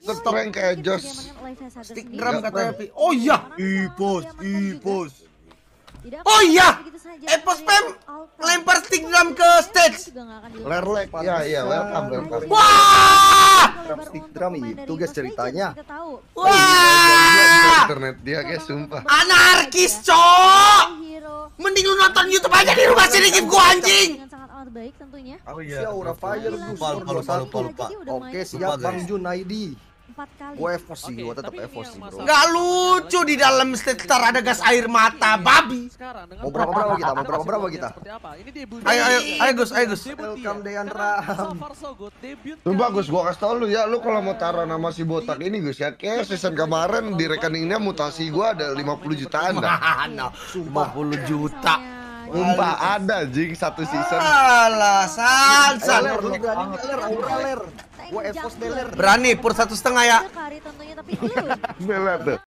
Ngetren kayak Jos. Stick drum katanya. Oh iya. Ipos. Oh iya. Epos Pem lempar stick drum ke stage. Lerlek. Iya, welcome. Wah! Stick drum itu guys ceritanya. Wah! Internet dia guys, sumpah. Anarkis, cok. Mending lu nonton YouTube aja di rumah sedikit gua anjing. Baik tentunya. Oh iya, Aura Fire lupa. Oke, siap Bang Jun ID. 4 kali. Gue Evosi, gue tetap Evosi bro. Nggak lucu di dalam stage star ada gas air mata babi. Mau berapa kita? Ayo Gus. Welcome Dean Ram. Lu bagus, gua kasih tau lu ya, lu kalau mau taruh nama si botak ini Gus ya, kayak season kemarin di rekeningnya mutasi gua ada 50 jutaan dah. Mana? 50 juta. Sumpah ada jing satu season. Alah, San. Lu berani Ler, Aura Ler. Gue Evos Deler. Berani pur 1,5 ya. Kari tentunya tapi lu Bela tuh.